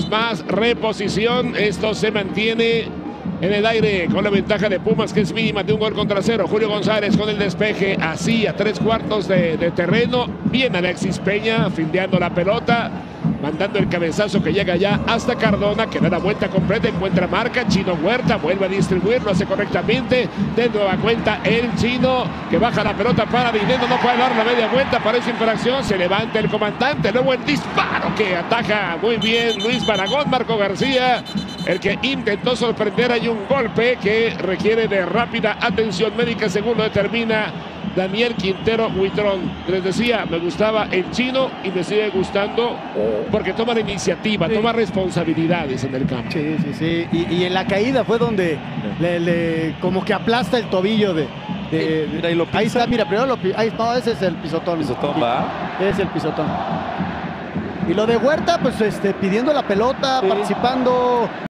más. Reposición. Esto se mantiene en el aire con la ventaja de Pumas, que es mínima de 1 gol contra 0. Julio González con el despeje así a 3/4 de terreno. Bien Alexis Peña fildeando la pelota, mandando el cabezazo que llega ya hasta Cardona, que da la vuelta completa, encuentra marca. Chino Huerta vuelve a distribuir, lo hace correctamente. De nueva cuenta el Chino, que baja la pelota para Dineno, no puede dar la media vuelta, parece infracción. Se levanta el comandante, luego el disparo que ataja muy bien Luis Baragón. Marco García, el que intentó sorprender. Hay un golpe que requiere de rápida atención médica, según lo determina Daniel Quintero Huitrón. Les decía, me gustaba el Chino y me sigue gustando porque toma la iniciativa, toma responsabilidades en el campo. Sí, sí, sí. Y en la caída fue donde como que aplasta el tobillo de... Mira, ahí lo pisa. Ahí está, mira, primero no, ese es el pisotón. Pisotón, va. Es el pisotón. Y lo de Huerta, pues pidiendo la pelota, participando.